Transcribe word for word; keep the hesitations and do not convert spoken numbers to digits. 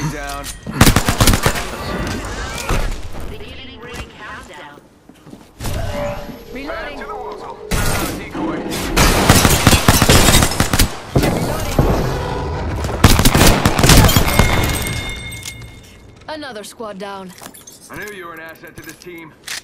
Enemy down. Beginning ring countdown. Reloading. To the wall. Decoy. Another squad down. I knew you were an asset to this team.